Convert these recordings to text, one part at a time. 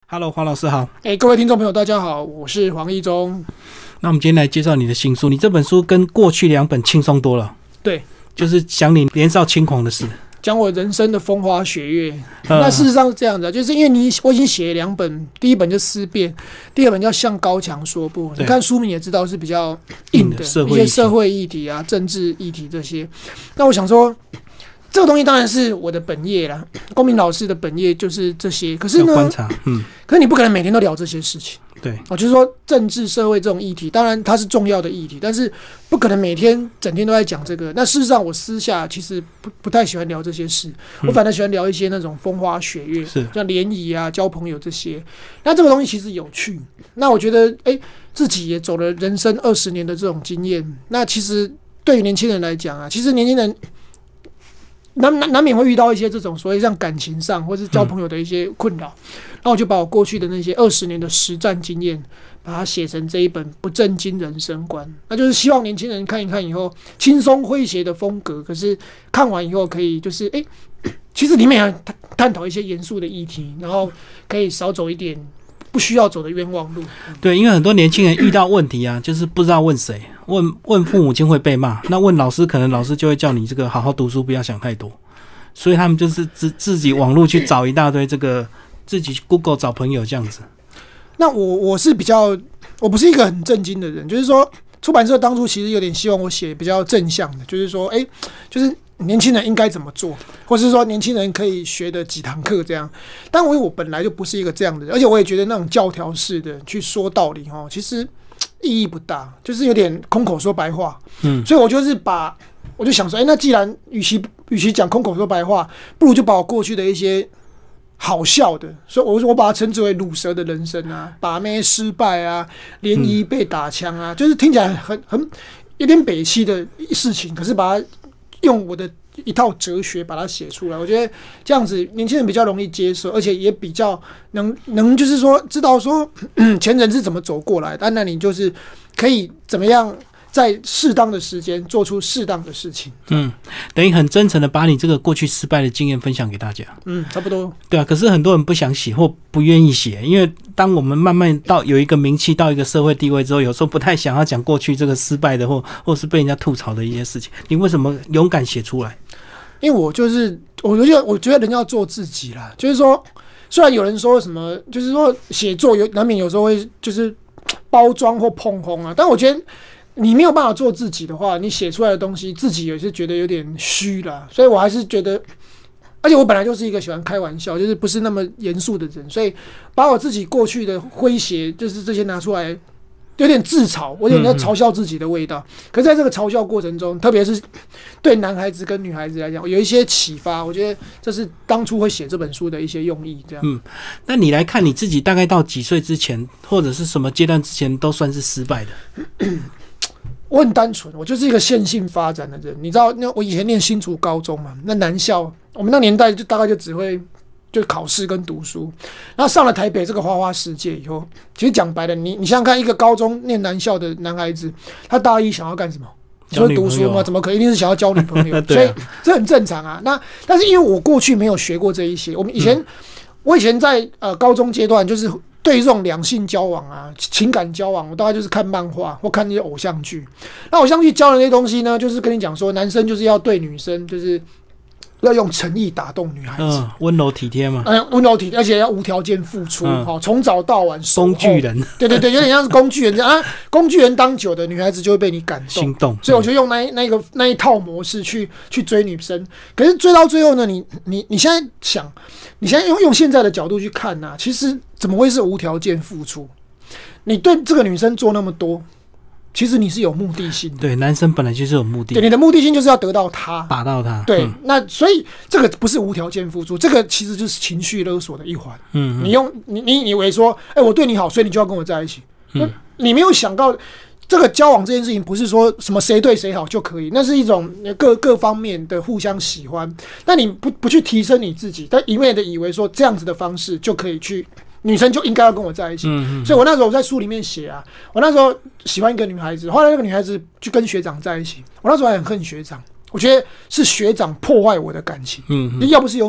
Hello， 黄老师好。 各位听众朋友，大家好，我是黄义中。 那我们今天来介绍你的新书，你这本书跟过去2本轻松多了。 对， 就是讲你年少轻狂的事， 讲我人生的风花雪月。那事实上是这样的，就是因为我已经写了2本，第一本就《思辨》，第二本叫《向高墙说不》。你看书名也知道是比较硬的一些社会议题啊、政治议题这些。那我想说，这个东西当然是我的本业啦，公民老师的本业就是这些。可是呢， 观察， 可是你不可能每天都聊这些事情。 对， 就是说政治社会这种议题，当然它是重要的议题，但是不可能每天整天都在讲这个。那事实上，我私下其实不太喜欢聊这些事，我反而喜欢聊一些那种风花雪月，像联谊啊、交朋友这些。那这个东西其实有趣。那我觉得，自己也走了人生20年的这种经验。那其实对于年轻人来讲啊，其实年轻人难免会遇到一些这种所谓像感情上或是交朋友的一些困扰，然后我就把我过去的那些20年的实战经验，把它写成这一本不正经人生观。那就是希望年轻人看一看以后，轻松诙谐的风格，可是看完以后可以就是其实里面还探讨一些严肃的议题，然后可以少走一点不需要走的冤枉路。 对，因为很多年轻人遇到问题啊，就是不知道问谁，问父母亲会被骂，那问老师，可能老师就会叫你这个好好读书，不要想太多，所以他们就是自己网络去找一大堆这个，自己 Google 找朋友这样子。 那我是我不是一个很正经的人，就是说出版社当初其实有点希望我写比较正向的，就是说就是年轻人应该怎么做，或是说年轻人可以学的几堂课这样。但我本来就不是一个这样的人，而且我也觉得那种教条式的去说道理其实意义不大，就是有点空口说白话。所以我就想说，那既然与其讲空口说白话，不如就把我过去的一些好笑的，所以我把它称之为鲁蛇的人生啊，把妹失败啊，联谊被打枪啊，就是听起来很有点北七的事情，可是把它用我的一套哲学把它写出来，我觉得这样子年轻人比较容易接受，而且也比较能就是说知道说前人是怎么走过来的，那你就是可以怎么样在适当的时间做出适当的事情。 等于很真诚的把你这个过去失败的经验分享给大家。 差不多。对啊，可是很多人不想写或不愿意写，因为当我们慢慢到有一个名气，到一个社会地位之后，有时候不太想要讲过去这个失败的或是被人家吐槽的一些事情。你为什么勇敢写出来？ 因为我觉得人要做自己啦，就是说，虽然有人说什么，就是说写作难免有时候会就是包装或碰轰啊，但我觉得你没有办法做自己的话，你写出来的东西自己也是觉得有点虚啦，所以我还是觉得，而且我本来就是一个喜欢开玩笑，就是不是那么严肃的人，所以把我自己过去的诙谐，就是这些拿出来，有点自嘲，我有点在嘲笑自己的味道。可是在这个嘲笑过程中，特别是对男孩子跟女孩子来讲，有一些启发，我觉得这是当初会写这本书的一些用意。这样。 那你来看你自己，大概到几岁之前，或者是什么阶段之前，都算是失败的？ 我很单纯，我就是一个线性发展的人。你知道，我以前念新竹高中嘛，那男校，我们那年代就大概就只会就考试跟读书。然后上了台北这个花花世界以后，其实讲白了，你想想看，一个高中念男校的男孩子，他大一想要干什么？你说读书吗？怎么可能？一定是想要交女朋友。所以这很正常啊。但是因为我过去没有学过这一些，我以前在高中阶段就是。对于这种两性交往啊、情感交往，我大概就是看漫画或看那些偶像剧。那偶像剧教的那些东西呢，就是跟你讲说，男生就是要对女生，就是要用诚意打动女孩子， 温柔体贴嘛。 温柔体贴，而且要无条件付出，从早到晚守候。 工具人， 对，有点像是工具人这样啊。工具人当久的女孩子就会被你感动、 心动， 所以我就用那一套模式去追女生。可是追到最后呢，你现在想，你现在用现在的角度去看啊，其实怎么会是无条件付出？你对这个女生做那么多。其实你是有目的性的， 对，男生本来就是有目的， 对，你的目的性就是要得到他， 打到他， 对，那所以这个不是无条件付出，这个其实就是情绪勒索的一环。你以为说，我对你好，所以你就要跟我在一起，你没有想到这个交往这件事情不是说什么谁对谁好就可以，那是一种各方面的互相喜欢，那你不去提升你自己，但一味的以为说这样子的方式就可以去。女生就应该要跟我在一起，所以我那时候在书里面写啊，我那时候喜欢一个女孩子，后来那个女孩子就跟学长在一起，我那时候还很恨学长，我觉得是学长破坏我的感情，要不是有你，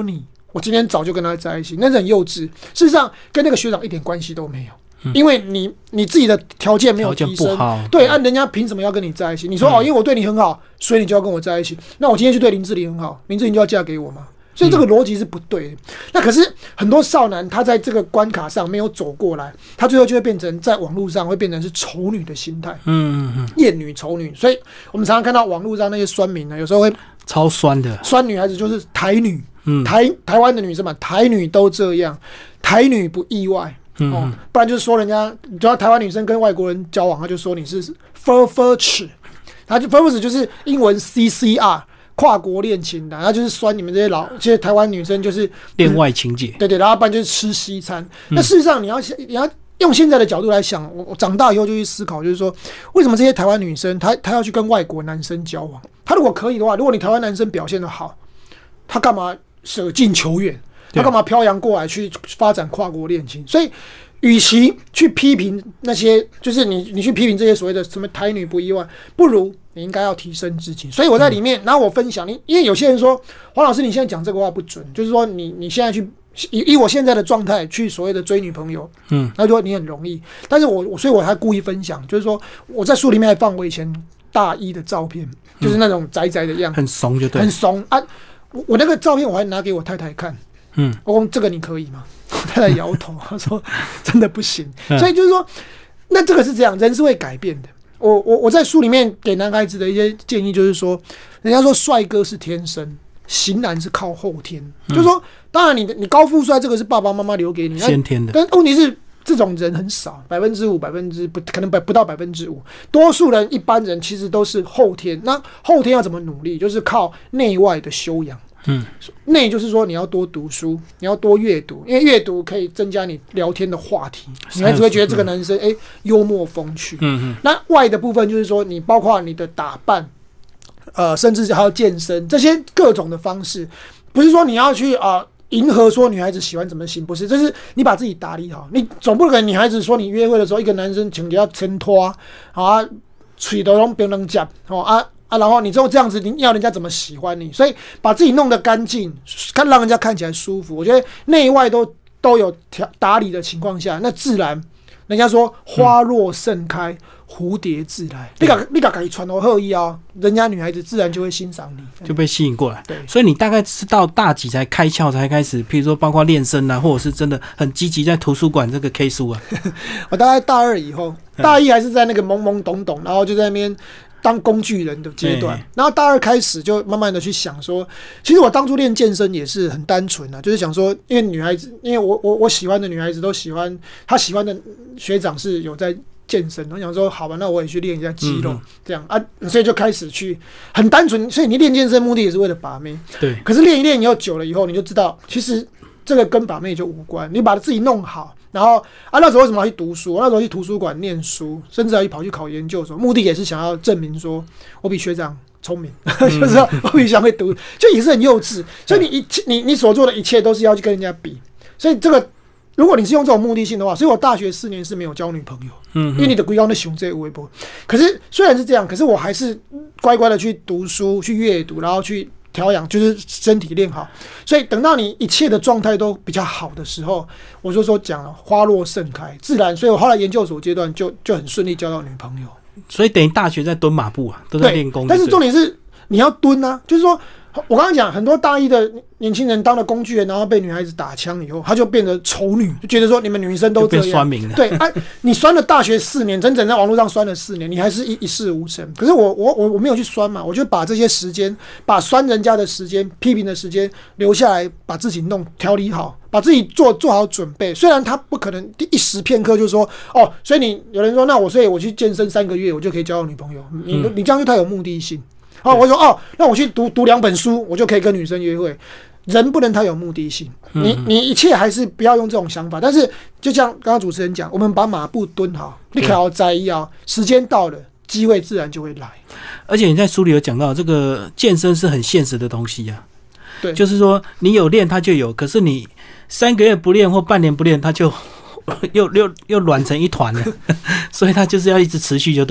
我今天早就跟他在一起，那是很幼稚。事实上，跟那个学长一点关系都没有，因为你自己的条件没有提升，对，人家凭什么要跟你在一起？你说因为我对你很好，所以你就要跟我在一起。那我今天就对林志玲很好，林志玲就要嫁给我吗？所以这个逻辑是不对的。那可是很多少男他在这个关卡上没有走过来，他最后就会变成在网络上会变成是丑女的心态，艳女丑女。所以我们常常看到网络上那些酸民呢，有时候会超酸的， 酸女孩子就是台女，台湾的女生嘛，台女都这样，台女不意外。不然就是说人家，只要台湾女生跟外国人交往，他就说你是 furfurch， 他就 furfurch 就是英文 CCR。跨国恋情的，然后就是酸你们这些台湾女生就是恋外情节， 对，然后不然就是吃西餐。那事实上你要用现在的角度来想，我长大以后就去思考，就是说为什么这些台湾女生她要去跟外国男生交往？她如果可以的话，如果你台湾男生表现得好，她干嘛舍近求远？她干嘛漂洋过海去发展跨国恋情？所以。与其去批评那些，就是你去批评这些所谓的什么台女不意外，不如你应该要提升自己。所以我在里面，然后我分享因为有些人说黄老师你现在讲这个话不准，就是说你现在去以我现在的状态去所谓的追女朋友，他说你很容易，但是所以我还故意分享，就是说我在书里面还放我以前大一的照片，就是那种宅宅的样子， 很怂就对， 很怂啊。我那个照片我还拿给我太太看。我说这个你可以吗？我太太摇头，她说真的不行。所以就是说，那这个是这样，人是会改变的。我在书里面给男孩子的一些建议就是说，人家说帅哥是天生，型男是靠后天。就是说，当然你高富帅这个是爸爸妈妈留给你先天的， 但问题是这种人很少，5%可能不到5%，多数人一般人其实都是后天。那后天要怎么努力？就是靠内外的修养。内就是说你要多读书，你要多阅读，因为阅读可以增加你聊天的话题，女孩子会觉得这个男生幽默风趣。那外的部分就是说你包括你的打扮，甚至还有健身这些各种的方式，不是说你要去迎合说女孩子喜欢怎么行，不是，就是你把自己打理好。你总不可能女孩子说你约会的时候，一个男生请你要牵拖嘴都拢不能讲然后你之后这样子，你要人家怎么喜欢你？所以把自己弄得干净，让人家看起来舒服。我觉得内外都有打理的情况下，那自然人家说花若盛开，蝴蝶自来。你把自己穿得好意人家女孩子自然就会欣赏你， 就被吸引过来。 对， 所以你大概是到大几才开窍，才开始，譬如说包括练声或者是真的很积极在图书馆这个 K 书啊。 我大概大2以后，大1还是在那个懵懵懂懂，然后就在那边。当工具人的阶段，然后大2开始就慢慢的去想说，其实我当初练健身也是很单纯啊，就是想说，因为女孩子，因为我喜欢的女孩子都喜欢，她喜欢的学长是有在健身，我想说好吧，那我也去练一下肌肉，这样所以就开始去很单纯，所以你练健身目的也是为了把妹， 对。 可是练一练以后久了以后，你就知道，其实这个跟把妹就无关，你把自己弄好。然后那时候为什么要去读书？我那时候去图书馆念书，甚至还跑去考研究所，目的也是想要证明说我比学长聪明，就是我比学长会读，就也是很幼稚。所以你所做的一切都是要去跟人家比。所以这个如果你是用这种目的性的话，所以我大学4年是没有交女朋友，因为你的规划的熊这微博。可是虽然是这样，可是我还是乖乖的去读书、去阅读，然后去。调养就是身体练好，所以等到你一切的状态都比较好的时候，我就说讲了花若盛开，自然。所以我后来研究所阶段就很顺利交到女朋友。 所以等于大学在蹲马步都在练功。 但是重点是你要蹲啊，就是说我刚刚讲很多大一的年轻人当了工具人，然后被女孩子打枪以后，他就变得丑女，就觉得说你们女生都这样， 变酸民了。 对你酸了大学4年，整整在网络上酸了4年，你还是一事无成。可是我没有去酸嘛，我就把这些时间，把酸人家的时间、批评的时间留下来，把自己调理好，把自己做好准备。虽然他不可能一时片刻就说所以有人说所以我去健身3个月，我就可以交到女朋友。你这样就太有目的性。我说那我去读2本书，我就可以跟女生约会。人不能太有目的性，你一切还是不要用这种想法。但是就像刚刚主持人讲，我们把马步蹲好，你可要在意时间到了，机会自然就会来。 而且你在书里有讲到，这个健身是很现实的东西啊。 对， 就是说你有练它就有，可是你3个月不练或半年不练，它就又软成一团了。所以它就是要一直持续就对。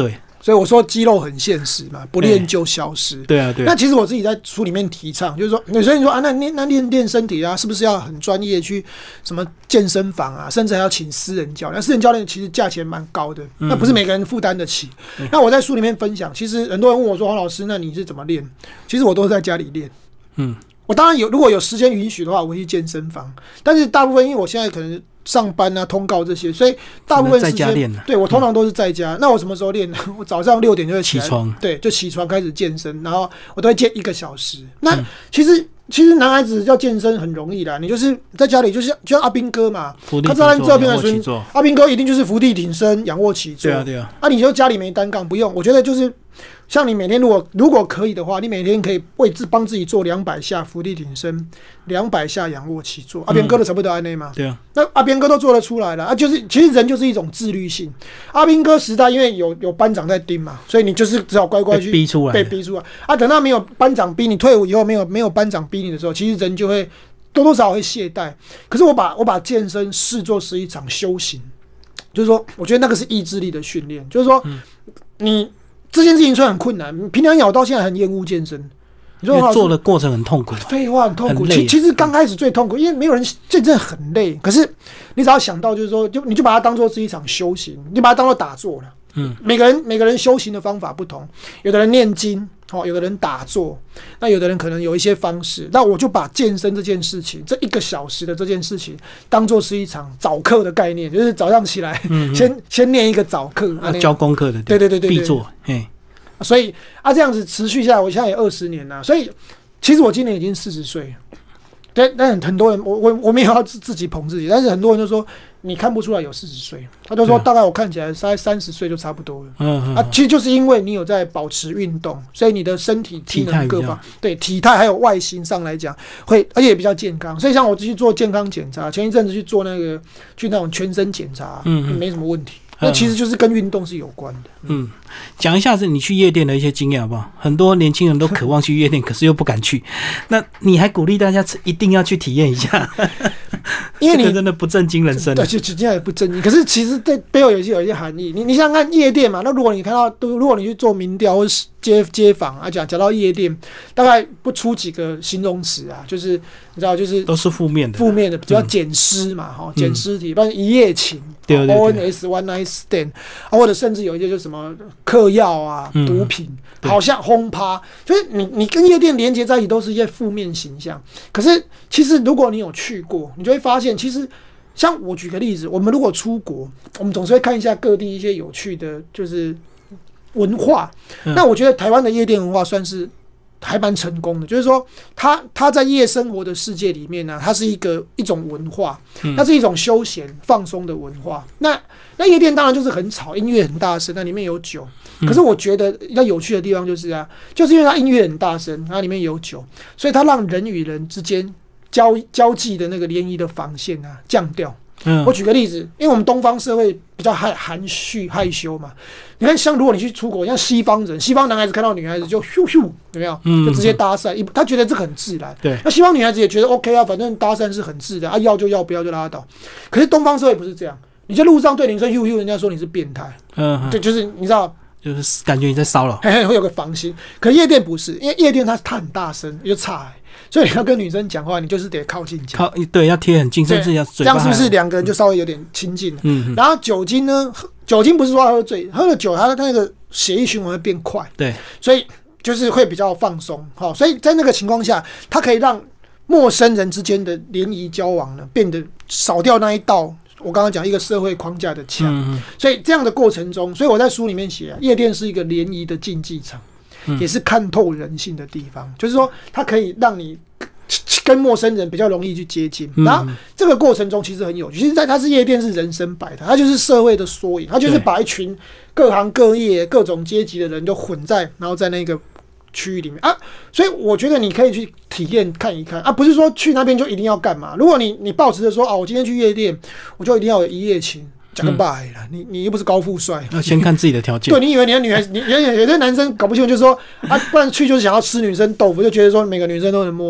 所以我说肌肉很现实嘛，不练就消失。 对啊，对啊。 那其实我自己在书里面提倡，就是说，有些人说啊，那练身体啊，是不是要很专业去什么健身房啊，甚至还要请私人教练？私人教练其实价钱蛮高的，那不是每个人负担得起。那我在书里面分享，其实很多人问我说，黄老师，那你是怎么练？其实我都是在家里练。我当然如果有时间允许的话，我会去健身房。但是大部分因为我现在可能上班啊、通告这些，所以大部分时间对我通常都是在家。那我什么时候练呢？我早上6点就会起床，对，就起床开始健身，然后我都会健1个小时。那其实男孩子要健身很容易啦，你就是在家里，就像阿兵哥嘛，他在这边的时候，阿兵哥一定就是伏地挺身、仰卧起坐。对啊。你就家里没单杠不用，我觉得就是像你每天如果可以的话，你每天可以帮自己做200下伏地挺身，200下仰卧起坐。阿兵哥都差不多按内嘛。对啊。那阿兵哥都做得出来了啊，就是其实人就是一种自律性。阿兵哥时代因为有班长在盯嘛，所以你就是只好乖乖去被逼出来啊。等到没有班长逼你，退伍以后没有班长逼你的时候，其实人就会多多少少会懈怠。可是我把健身视作是一场修行，就是说，我觉得那个是意志力的训练，就是说，你这件事情虽然很困难，平常我到现在很厌恶健身。 因为做的过程很痛苦， 废话很痛苦。其实刚开始最痛苦，因为没有人健身很累。可是你只要想到，就是说，你就把它当做是一场修行，你把它当做打坐了。每个人修行的方法不同，有的人念经，有的人打坐，那有的人可能有一些方式。那我就把健身这件事情，这1个小时的这件事情，当做是一场早课的概念，就是早上起来，先念一个早课， 教功课的， 对， 必做， 所以这样子持续下来，我现在也20年了。所以其实我今年已经40岁了。对，但很多人我没有要自己捧自己，但是很多人都说你看不出来有40岁，他就说大概我看起来大概30岁就差不多了。其实就是因为你有在保持运动，所以你的身体机能各方对体态还有外形上来讲会，而且也比较健康。所以像我去做健康检查，前一阵子去做那种全身检查，没什么问题。那其实就是跟运动是有关的。 讲一下你去夜店的一些经验好不好？很多年轻人都渴望去夜店，可是又不敢去。那你还鼓励大家一定要去体验一下，因为你真的不正经人生。 对，就这样也不正经。可是其实对背后有一些含义。你想想看夜店嘛，那如果你去做民调或是街访啊，讲到夜店，大概不出几个形容词啊，就是你知道，就是都是负面的， 比较捡尸嘛，捡尸体，不然一夜情。对 ONS One Night Stand 或者甚至有一些就是什么嗑药啊、毒品，好像轰趴，就是你跟夜店连接在一起都是一些负面形象。可是其实如果你有去过，你就会发现，其实像我举个例子，我们如果出国，我们总是会看一下各地一些有趣的，就是文化。那我觉得台湾的夜店文化算是还蛮成功的，就是说它在夜生活的世界里面呢，它是一种文化，它是一种休闲放松的文化。那夜店当然就是很吵，音乐很大声，那里面有酒。可是我觉得比较有趣的地方就是就是因为它音乐很大声，它里面有酒，所以它让人与人之间交际的那个联谊的防线降掉。我举个例子，因为我们东方社会比较含蓄害羞嘛，你看像如果你去出国，像西方男孩子看到女孩子就咻咻，有没有？就直接搭讪，他觉得这个很自然。对，那西方女孩子也觉得 OK 啊，反正搭讪是很自然要就要，不要就拉倒。可是东方社会不是这样，你在路上对女生咻咻，人家说你是变态。对，就是你知道。 就是感觉你在骚扰， 会有个防心。可夜店不是，因为夜店它很大声，就差所以你要跟女生讲话，你就是得靠近讲， 对，要贴很近，甚至要嘴巴。 这样是不是两个人就稍微有点亲近了？然后酒精呢？酒精不是说喝醉，喝了酒它那个血液循环会变快，对，所以就是会比较放松。所以在那个情况下，它可以让陌生人之间的联谊交往呢，变得少掉那一道。我刚刚讲一个社会框架的墙，所以这样的过程中，所以我在书里面写夜店是一个联谊的竞技场，也是看透人性的地方。就是说，它可以让你跟陌生人比较容易去接近。然后这个过程中其实很有趣，其实它是夜店是人生百态，它就是社会的缩影，它就是把一群各行各业、各种阶级的人都混在，然后在那个区域里面所以我觉得你可以去体验看一看不是说去那边就一定要干嘛。如果你抱持着说我今天去夜店，我就一定要有一夜情，讲个拜啦，你又不是高富帅， 要先看自己的条件。 对，你以为你的女孩子，有些男生搞不清楚，就说不然去就是想要吃女生豆腐，就觉得说每个女生都能摸。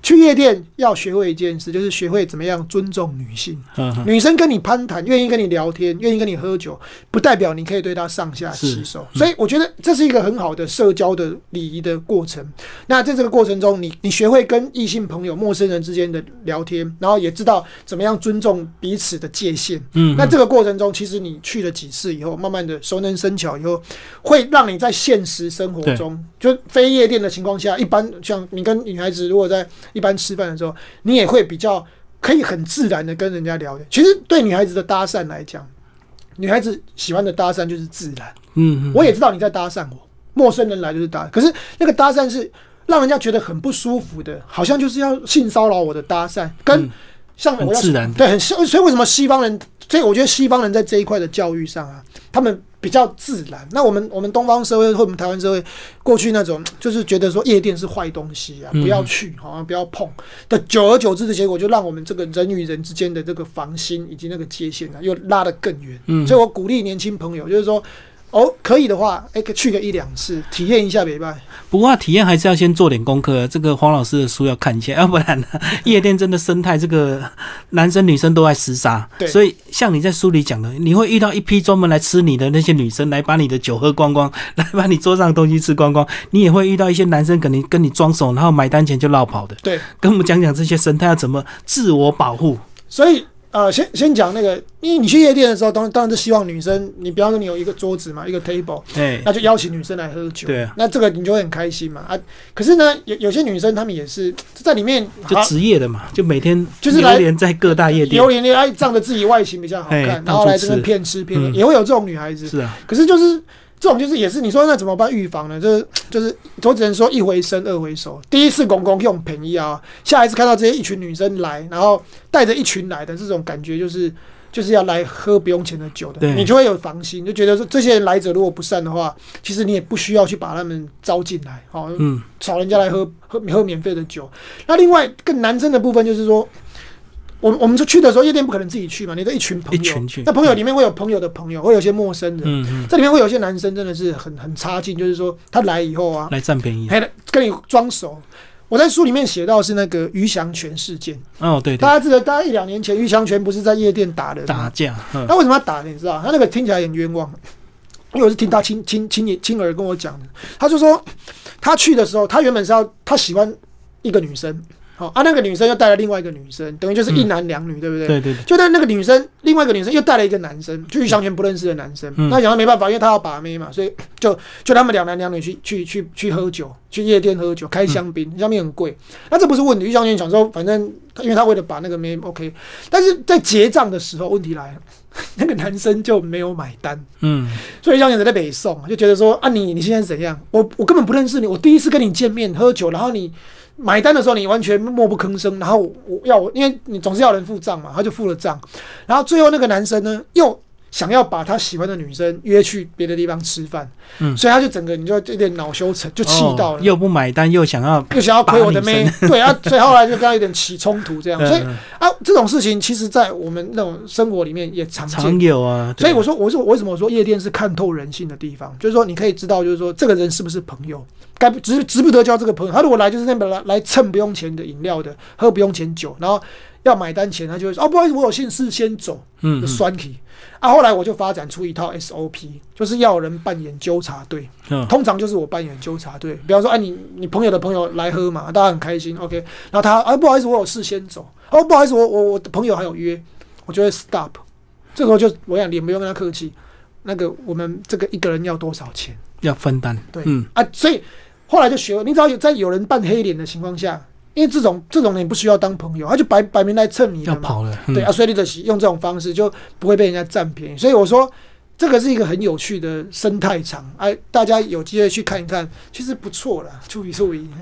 去夜店要学会一件事，就是学会怎么样尊重女性。女生跟你攀谈，愿意跟你聊天，愿意跟你喝酒，不代表你可以对她上下其手。所以我觉得这是一个很好的社交的礼仪的过程。那在这个过程中，你学会跟异性朋友、陌生人之间的聊天，然后也知道怎么样尊重彼此的界限。那这个过程中，其实你去了几次以后，慢慢的熟能生巧以后，会让你在现实生活中，就非夜店的情况下，一般像你跟女孩子如果在一般吃饭的时候，你也会比较可以很自然的跟人家聊天。其实对女孩子的搭讪来讲，女孩子喜欢的搭讪就是自然。我也知道你在搭讪我，陌生人来就是搭讪，可是那个搭讪是让人家觉得很不舒服的，好像就是要性骚扰我的搭讪，跟像我要很自然， 对，很像。所以为什么西方人？所以我觉得西方人在这一块的教育上啊，他们比较自然。那我们东方社会或我们台湾社会，过去那种就是觉得说夜店是坏东西啊，不要去，好像不要碰的，久而久之的结果，就让我们这个人与人之间的这个防心以及那个界限啊，又拉得更远。所以我鼓励年轻朋友，就是说。可以的话，去个1-2次，体验一下没办。 不过体验还是要先做点功课，这个黄老师的书要看一下，要不然呢，夜店真的生态，这个男生女生都在厮杀。所以像你在书里讲的，你会遇到一批专门来吃你的那些女生，来把你的酒喝光光，来把你桌上的东西吃光光。你也会遇到一些男生跟你装熟，然后买单前就落跑的。 对， 跟我们讲讲这些生态要怎么自我保护。 所以。先讲那个，因为你去夜店的时候，当然是希望女生，你比方说你有一个桌子嘛，一个 table， 那就邀请女生来喝酒，对，那这个你就会很开心嘛啊。可是呢，有些女生她们也是在里面就职业的嘛，就每天就是流连在各大夜店， 流连爱仗着自己外形比较好看，然后来这边骗吃骗喝，也会有这种女孩子。 是啊， 可是就是这种就是也是你说那怎么办预防呢？就是我只能说一回生二回熟。第一次公用便宜啊，下一次看到这些一群女生来，然后带着一群来的这种感觉，就是要来喝不用钱的酒的，你就会有防心，就觉得说这些人来者如果不善的话，其实你也不需要去把他们招进来，找人家来喝免费的酒。那另外更男生的部分就是说。我们就去的时候，夜店不可能自己去嘛，你的一群朋友，那朋友里面会有朋友的朋友，会有些陌生人，这里面会有些男生真的是很差劲，就是说他来以后啊， 来占便宜， 跟你装熟。我在书里面写到是那个于祥全事件。 对， 大家记得，大概1-2年前，于祥全不是在夜店打架？ 那为什么要打呢？你知道，他那个听起来很冤枉，因为我是听他亲儿跟我讲的，他就说他去的时候，他原本是他喜欢一个女生。那个女生又带了另外一个女生，等于就是1男2女，对不对？对。就在那个女生，另外一个女生又带了一个男生，就于祥全不认识的男生。那想他没办法，因为他要把妹嘛，所以就他们2男2女去喝酒，去夜店喝酒，开香槟，香槟很贵。那这不是问题，于祥全想说，反正因为他为了把那个妹 OK， 但是在结账的时候，问题来了，那个男生就没有买单。所以于祥全在北宋就觉得说啊，你现在是怎样？我根本不认识你，我第一次跟你见面喝酒，然后你。买单的时候你完全默不吭声，然后因为你总是要人付账嘛，他就付了账，然后最后那个男生呢又想要把他喜欢的女生约去别的地方吃饭，所以他就整个你就有点恼羞成，就气到了， 又不买单又想要亏我的妹，对啊，所以后来就跟他有点起冲突这样，所以这种事情其实在我们那种生活里面也常有啊， 所以我为什么说夜店是看透人性的地方，就是说你可以知道，就是说这个人是不是朋友。值不得交这个朋友？他如果来就是那边来蹭不用钱的饮料的，喝不用钱酒，然后要买单前他就会说不好意思，我有信事先走，就酸气。后来我就发展出一套 SOP， 就是要有人扮演纠察队，通常就是我扮演纠察队。比方说，你朋友的朋友来喝嘛，大家很开心 ，OK。然后他不好意思，我有事先走，不好意思，我的朋友还有约，我就会 stop。这时候就我想脸不用跟他客气，那个我们这个一个人要多少钱？ 要分担。 对，所以。后来就学了，你只要在有人扮黑脸的情况下，因为这种人不需要当朋友，他就摆明来蹭你的嘛， 要跑了。 对所以你用这种方式就不会被人家占便宜。所以我说这个是一个很有趣的生态场，大家有机会去看一看，其实不错啦，注意。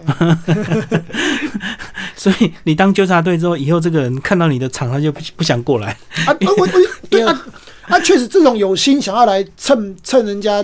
所以你当纠察队之后，以后这个人看到你的场，他就不想过来对确实这种有心想要来蹭人家的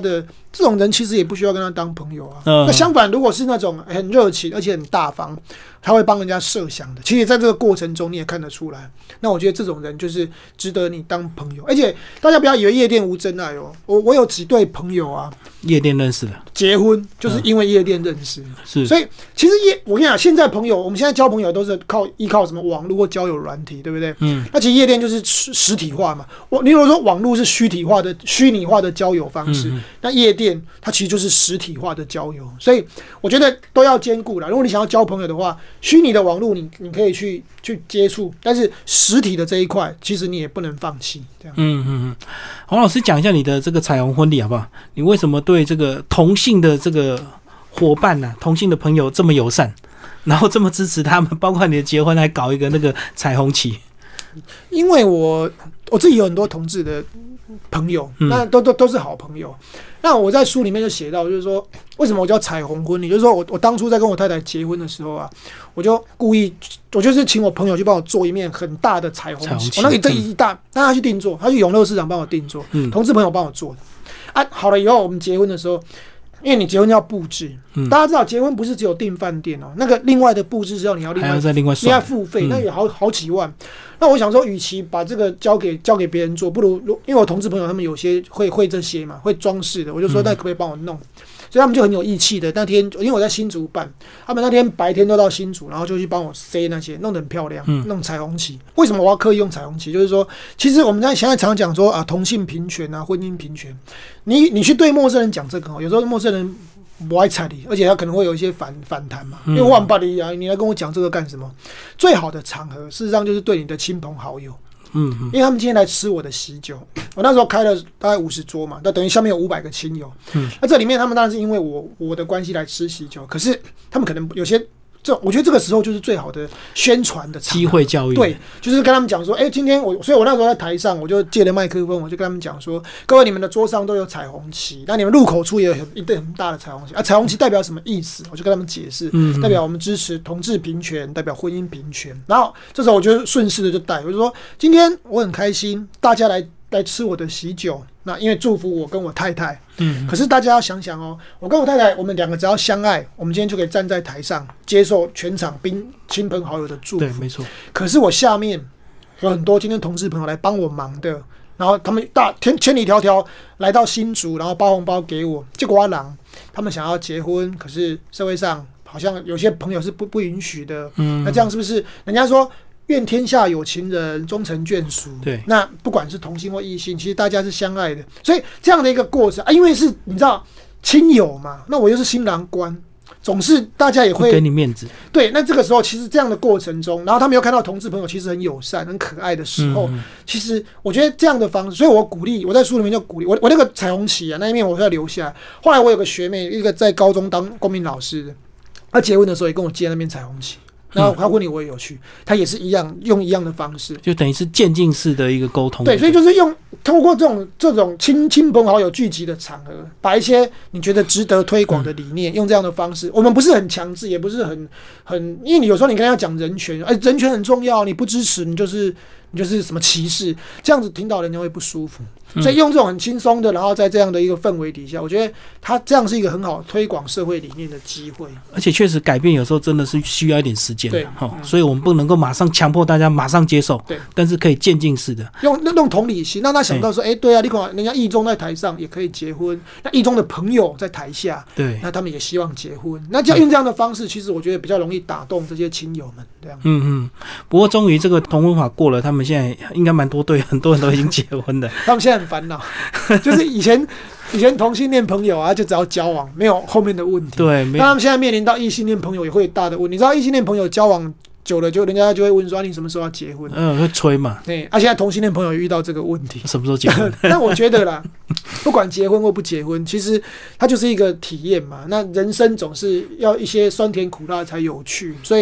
这种人其实也不需要跟他当朋友啊。那相反，如果是那种很热情而且很大方，他会帮人家设想的，其实在这个过程中你也看得出来。那我觉得这种人就是值得你当朋友。而且大家不要以为夜店无真爱哦，我有几对朋友啊， 夜店认识的， 结婚就是因为夜店认识。 是， 所以其实我跟你讲，现在朋友，我们现在交朋友都是依靠什么网络或交友软体，对不对？那其实夜店就是实体化嘛。你如果说网络是虚拟化的交友方式，那夜店它其实就是实体化的交友。所以我觉得都要兼顾啦。如果你想要交朋友的话，虚拟的网络你可以去接触，但是实体的这一块，其实你也不能放弃。这样。 黄老师讲一下你的这个彩虹婚礼好不好？你为什么对这个同性的这个伙伴啊，同性的朋友这么友善，然后这么支持他们，包括你的结婚还搞一个那个彩虹旗？ 因为我自己有很多同志的朋友，那都是好朋友。那我在书里面就写到，就是说为什么我叫彩虹婚礼，就是说我当初在跟我太太结婚的时候啊，我就故意，我就是请我朋友去帮我做一面很大的彩虹旗，我那个一大，让他去定做，他去永乐市场帮我定做，同志朋友帮我做的。啊，好了以后我们结婚的时候，因为你结婚要布置，大家知道结婚不是只有订饭店哦，那个另外的布置是要你要另外付费，那也好几万。那我想说，与其把这个交给别人做，不如因为我同志朋友他们有些会这些嘛，会装饰的，我就说那可不可以帮我弄？所以他们就很有义气的。那天因为我在新竹办，他们那天白天都到新竹，然后就去帮我塞那些，弄得很漂亮，弄彩虹旗。为什么我要刻意用彩虹旗？就是说，其实我们现在常讲说啊，同性平权啊，婚姻平权，你去对陌生人讲这个，有时候陌生人不爱睬你，而且他可能会有一些反弹嘛，因为我很不理啊，你来跟我讲这个干什么？最好的场合，事实上就是对你的亲朋好友。因为他们今天来吃我的喜酒，我那时候开了大概50桌嘛，那等于下面有500个亲友。那这里面他们当然是因为我的关系来吃喜酒，可是他们可能有些。我觉得这个时候就是最好的宣传的机会教育。 对，就是跟他们讲说，今天所以我那时候在台上，我就借了麦克风，我就跟他们讲说，各位你们的桌上都有彩虹旗，那你们入口处也有一对很大的彩虹旗啊，彩虹旗代表什么意思？我就跟他们解释，代表我们支持同志平权，代表婚姻平权。然后这时候我就顺势的就带，我就说今天我很开心，大家来吃我的喜酒，那因为祝福我跟我太太。可是大家要想想哦，我跟我太太，我们两个只要相爱，我们今天就可以站在台上接受全场亲朋好友的祝福。 对，没错。 可是我下面有很多今天同事朋友来帮我忙的，然后他们千里迢迢来到新竹，然后包红包给我。结果他们想要结婚，可是社会上好像有些朋友是不允许的。那这样是不是人家说？愿天下有情人终成眷属。 对， 那不管是同性或异性，其实大家是相爱的。所以这样的一个过程啊，因为是你知道亲友嘛，那我又是新郎官，总是大家也会给你面子。 对，那这个时候其实这样的过程中，然后他们又看到同志朋友其实很友善、很可爱的时候，其实我觉得这样的方式，所以我在书里面就鼓励我那个彩虹旗啊，那一面我要留下来。后来我有个学妹，一个在高中当公民老师的，她结婚的时候也跟我借那面彩虹旗。然后他婚礼我也有去，他也是用一样的方式， 就等于是渐进式的一个沟通。 对，所以就是透过这种亲朋好友聚集的场合，把一些你觉得值得推广的理念，用这样的方式，我们不是很强制，也不是很，因为你有时候你跟人家讲人权，人权很重要，你不支持你就是什么歧视，这样子听到人家会不舒服。所以用这种很轻松的，然后在这样的一个氛围底下，我觉得它这样是一个很好推广社会理念的机会。而且确实改变有时候真的是需要一点时间， 对， 所以我们不能够马上强迫大家马上接受， 对， 但是可以渐进式的用同理心，让他想到说，对啊，你看人家义中在台上也可以结婚，那义中的朋友在台下， 对， 那他们也希望结婚，那这样用这样的方式，其实我觉得比较容易打动这些亲友们，这样。 不过终于这个同婚法过了，他们现在应该蛮多对，很多人都已经结婚的， 他们现在很烦恼。就是以前同性恋朋友啊，就只要交往，没有后面的问题。 对， 但他们现在面临到异性恋朋友也会有大的问题。你知道异性恋朋友交往久了，就人家就会问说，你什么时候要结婚？ 会催嘛。 对，现在同性恋朋友遇到这个问题， 什么时候结婚？ 但我觉得啦，不管结婚或不结婚，其实它就是一个体验嘛。那人生总是要一些酸甜苦辣才有趣，所以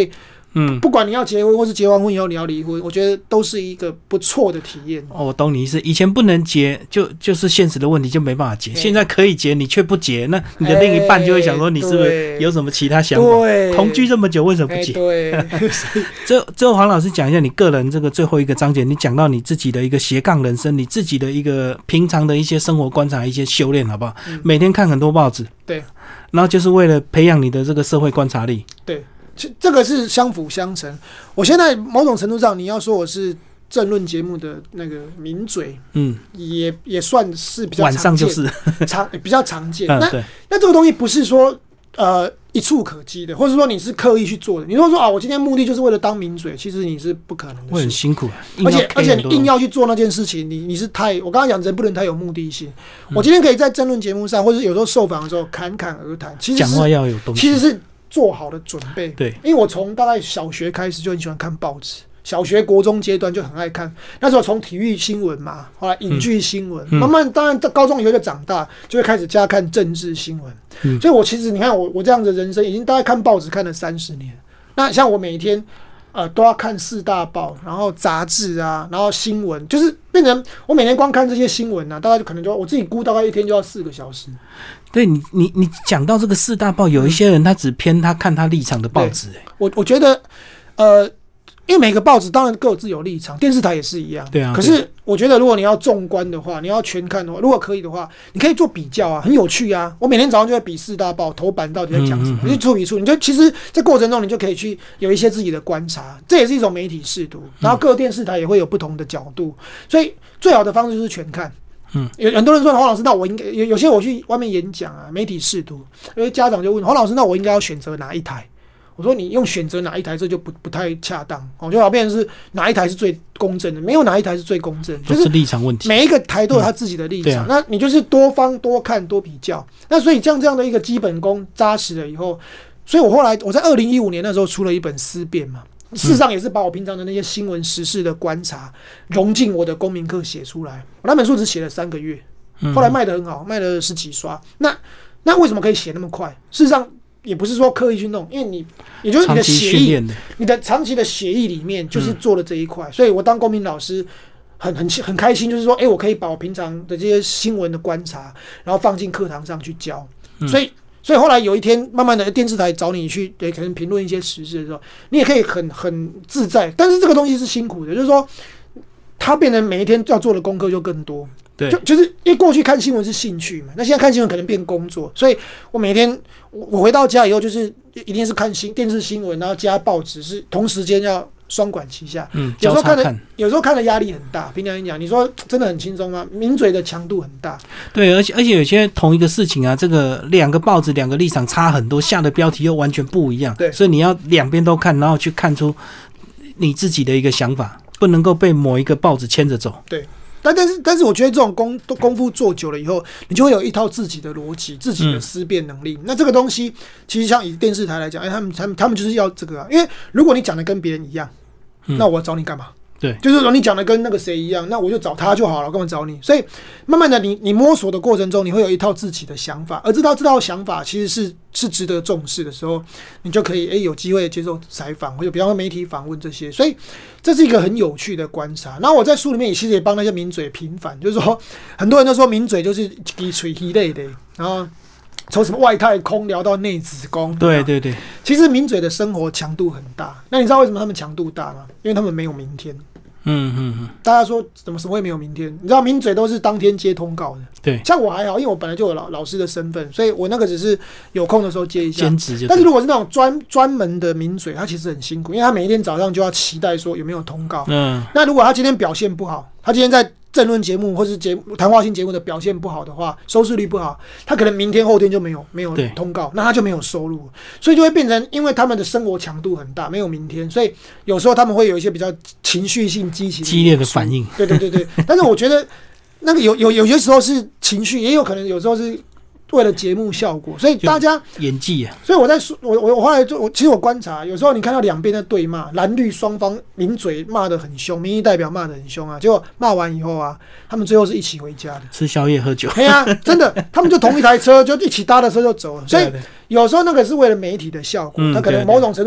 不管你要结婚或是结完婚以后你要离婚，我觉得都是一个不错的体验。 我懂你意思，以前不能结就是现实的问题，就没办法结。现在可以结，你却不结，那你的另一半就会想说你是不是有什么其他想法？同居这么久为什么不结？ 对。 最后黄老师讲一下你个人这个最后一个章节，你讲到你自己的一个斜杠人生，你自己的一个平常的一些生活观察、一些修炼，好不好？每天看很多报纸， 对， 然后就是为了培养你的这个社会观察力， 对。这个是相辅相成。我现在某种程度上，你要说我是政论节目的那个名嘴，也算是比较常见，晚上就是比较常见。那这个东西不是说一触可及的，或者说你是刻意去做的。你说我今天目的就是为了当名嘴，其实你是不可能的事， 会很辛苦， 而且你硬要去做那件事情，你是我刚刚讲人不能太有目的性。我今天可以在政论节目上，或者有时候受访的时候侃侃而谈，其实讲话要有东西， 其实是做好的准备。 对， 因为我从大概小学开始就很喜欢看报纸，小学国中阶段就很爱看。那时候从体育新闻嘛，后来影剧新闻，慢慢当然高中以后就长大，就会开始加看政治新闻。所以我其实你看我这样的人生，已经大概看报纸看了30年。那像我每天都要看4大报，然后杂志啊，然后新闻，就是变成我每天光看这些新闻啊，大概就可能我自己估大概一天就要4个小时。 对你讲到这个4大报，有一些人他只偏他看他立场的报纸。 我觉得因为每个报纸当然各自有立场，电视台也是一样。 对啊。 可是我觉得如果你要纵观的话，你要全看的话，如果可以的话，你可以做比较啊，很有趣啊。我每天早上就会比4大报头版到底在讲什么，你就出一出，你就其实这过程中你就可以去有一些自己的观察，这也是一种媒体识读。然后各电视台也会有不同的角度，所以最好的方式就是全看。有很多人说黄老师，那我应该有些我去外面演讲啊，媒体识读，有些家长就问黄老师，那我应该要选择哪一台？我说你用选择哪一台，这就不太恰当。就好变成是哪一台是最公正的，没有哪一台是最公正， 就是立场问题。每一个台都有他自己的立场，那你就是多方多看多比较。那所以这样的一个基本功扎实了以后，所以我后来我在2015年那时候出了一本《思辨》嘛，事实上也是把我平常的那些新闻时事的观察融进我的公民课写出来。我那本书只写了3个月，后来卖得很好，卖了10几刷。那为什么可以写那么快？事实上也不是说刻意去弄，因为也就是你的血液，你的长期的血液里面就是做了这一块。所以我当公民老师很开心，就是说，我可以把我平常的这些新闻的观察，然后放进课堂上去教。所以后来有一天，慢慢的电视台找你去，可能评论一些时事的时候，你也可以很自在。但是这个东西是辛苦的，就是说，它变成每一天要做的功课就更多。 对， 就是因为过去看新闻是兴趣嘛，那现在看新闻可能变工作，所以我每天我回到家以后，就是一定是看电视新闻，然后加报纸，是同时间要双管齐下。有时候看的压力很大。平常人讲，你说真的很轻松吗？名嘴的强度很大。 对，而且有些同一个事情啊，这个2个报纸2个立场差很多，下的标题又完全不一样。 对， 所以你要两边都看，然后去看出你自己的一个想法，不能够被某一个报纸牵着走。 对。但是我觉得这种功夫做久了以后，你就会有一套自己的逻辑、自己的思辨能力。那这个东西其实像以电视台来讲，他们就是要这个啊。因为如果你讲的跟别人一样，那我找你干嘛？ 对， 就是说你讲的跟那个谁一样，那我就找他就好了，干嘛找你？所以慢慢的你摸索的过程中，你会有一套自己的想法，而这套想法其实是值得重视的时候，你就可以有机会接受采访，或者比方说媒体访问这些，所以这是一个很有趣的观察。然后我在书里面其实也帮那些名嘴平反，就是说很多人都说名嘴就是低垂一类的，然后从什么外太空聊到内子宫。 对， 其实名嘴的生活强度很大。那你知道为什么他们强度大吗？因为他们没有明天。大家说怎么会没有明天？你知道名嘴都是当天接通告的。 对， 像我还好，因为我本来就有老师的身份，所以我那个只是有空的时候接一下兼职。 但是如果是那种专门的名嘴，他其实很辛苦，因为他每一天早上就要期待说有没有通告。那如果他今天表现不好，他今天在政论节目或是谈话性节目的表现不好的话，收视率不好，他可能明天后天就没有通告，那他就没有收入，所以就会变成，因为他们的生活强度很大，没有明天，所以有时候他们会有一些比较情绪性激烈的反应。 对。但是我觉得那个有些时候是情绪，也有可能有时候是为了节目效果，所以大家演技啊。 所以我在说，我后来其实我观察，有时候你看到两边在对骂，蓝绿双方名嘴骂得很凶，民意代表骂得很凶啊，结果骂完以后啊，他们最后是一起回家的， 吃宵夜喝酒。 对啊，真的，他们就同一台车，就一起搭的车就走了。所以有时候那个是为了媒体的效果，他可能某种程度上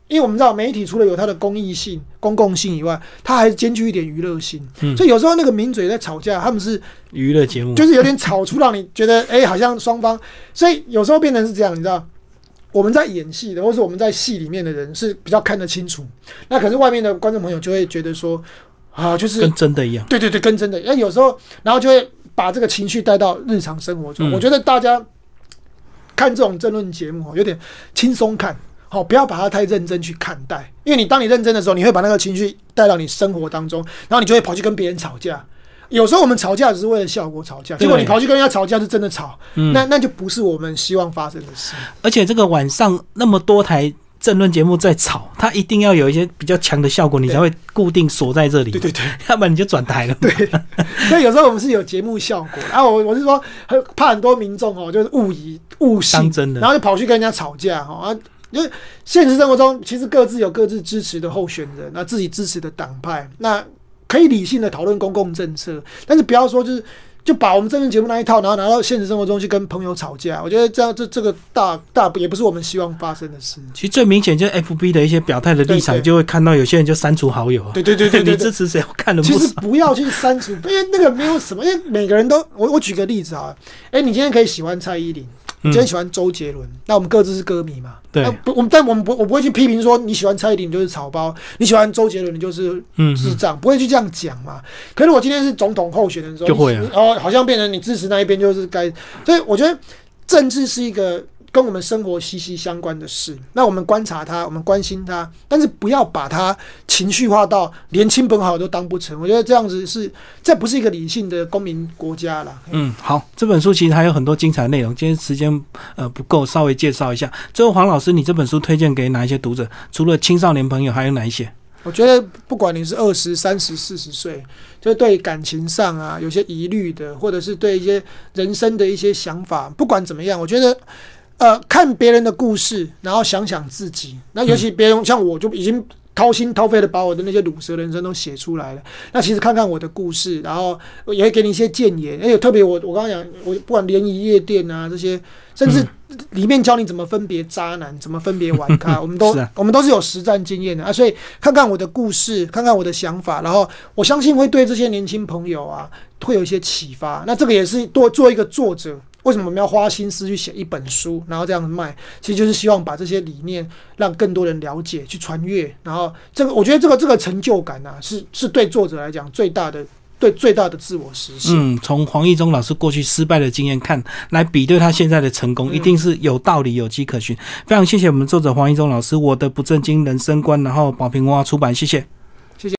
因为我们知道媒体除了有它的公益性、公共性以外，它还兼具一点娱乐性。所以有时候那个名嘴在吵架，他们是娱乐节目， 就是有点吵出让你觉得好像双方，所以有时候变成是这样，你知道。我们在演戏的，或是我们在戏里面的人是比较看得清楚，那可是外面的观众朋友就会觉得说，就是跟真的一样。 对，跟真的。有时候，然后就会把这个情绪带到日常生活中。我觉得大家看这种政论节目，有点轻松看，不要把它太认真去看待，因为当你认真的时候，你会把那个情绪带到你生活当中，然后你就会跑去跟别人吵架。有时候我们吵架只是为了效果吵架，结果你跑去跟人家吵架是真的吵，那就不是我们希望发生的事。 而且这个晚上那么多台政论节目在吵，它一定要有一些比较强的效果，你才会固定锁在这里。 对， 要不然你就转台了。 对，所以有时候我们是有节目效果。然后我是说，怕很多民众就是误信，然后就跑去跟人家吵架因为现实生活中其实各自有各自支持的候选人，那自己支持的党派，那可以理性的讨论公共政策，但是不要说就把我们政论节目那一套，然后拿到现实生活中去跟朋友吵架。我觉得这样这个大也不是我们希望发生的事。 其实最明显就是 FB 的一些表态的立场，就会看到有些人就删除好友。 对， 你支持谁？我看了不少。 其实不要去删除，因为那个没有什么，因为每个人都我举个例子啊，你今天可以喜欢蔡依林。你今天喜欢周杰伦，那我们各自是歌迷嘛？ 对， 但我不会去批评说你喜欢蔡依林你就是草包，你喜欢周杰伦你就是智障，不会去这样讲嘛。可是我今天是总统候选人的时候， 就会好像变成你支持那一边就是该，所以我觉得政治是一个跟我们生活息息相关的事。那我们观察它，我们关心它，但是不要把它情绪化到连亲朋好友都当不成。我觉得这样子这不是一个理性的公民国家啦。 好，这本书其实还有很多精彩的内容，今天时间不够，稍微介绍一下。最后，黄老师，你这本书推荐给哪一些读者？除了青少年朋友，还有哪一些？ 我觉得不管你是20、30、40岁，就是对感情上有些疑虑的，或者是对一些人生的一些想法，不管怎么样，我觉得看别人的故事，然后想想自己。那尤其别人像我，就已经掏心掏肺的把我的那些乳蛇人生都写出来了。那其实看看我的故事，然后也会给你一些建言。特别我刚刚讲，我不管联谊夜店这些，甚至里面教你怎么分别渣男，怎么分别玩咖，我们都是有实战经验的所以看看我的故事，看看我的想法，然后我相信会对这些年轻朋友会有一些启发。那这个也是做一个作者。为什么我们要花心思去写一本书，然后这样卖？其实就是希望把这些理念让更多人了解，去传阅。然后我觉得这个成就感是对作者来讲最大的自我实现。 从黄义中老师过去失败的经验看来比对他现在的成功，一定是有道理、有迹可循。非常谢谢我们作者黄义中老师，我的不正经人生观，然后宝瓶文化出版，谢谢。